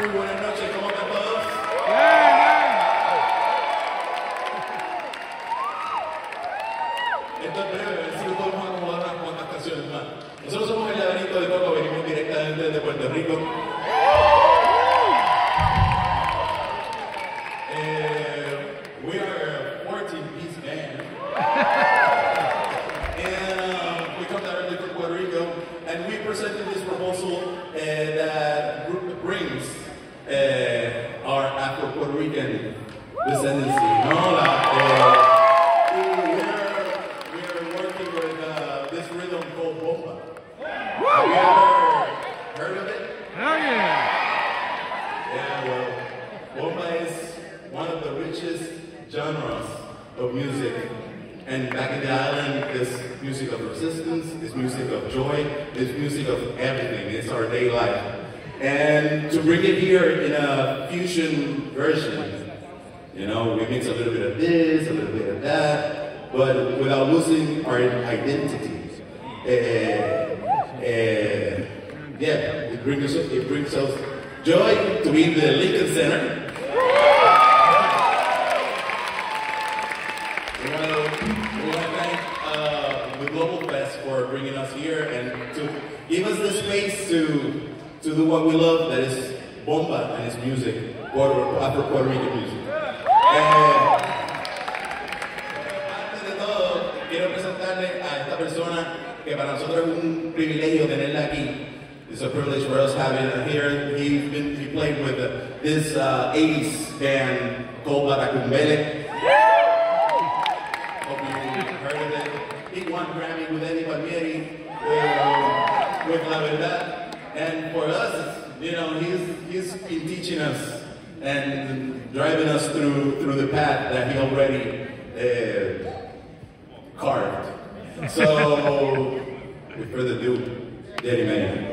Muy buenas noches, ¿cómo están todos? Esto es breve, a ver si lo podemos acomodar unas cuantas canciones más. Nosotros somos el Laberinto del Coco, venimos directamente desde Puerto Rico. We are a 14-piece band. And we come directly from Puerto Rico, and we presented this proposal that brings our Afro-Puerto Rican descendancy. No, we are working with this rhythm called bomba. Have you ever heard of it? Hell yeah! Yeah, well, bomba is one of the richest genres of music. And back in the island, it's music of resistance, it's music of joy, it's music of everything. It's our day life. And to bring it here in a fusion version, you know, we mix a little bit of this, a little bit of that, but without losing our identity. Yeah, it brings us joy to be in the Lincoln Center. Global Fest for bringing us here and to give us the space to do what we love, that is bomba and its music, Afro-Puerto Rican music. Antes de todo, quiero presentarle a esta persona que para nosotros es un privilegio tenerla aquí. It's a privilege for us having her here. He played with this 80s band called Baracumbele. He won Grammy with Eddie Palmieri, with La Verdad, and for us, you know, he's been teaching us and driving us through the path that he already carved. So, with further ado, Daddy Man.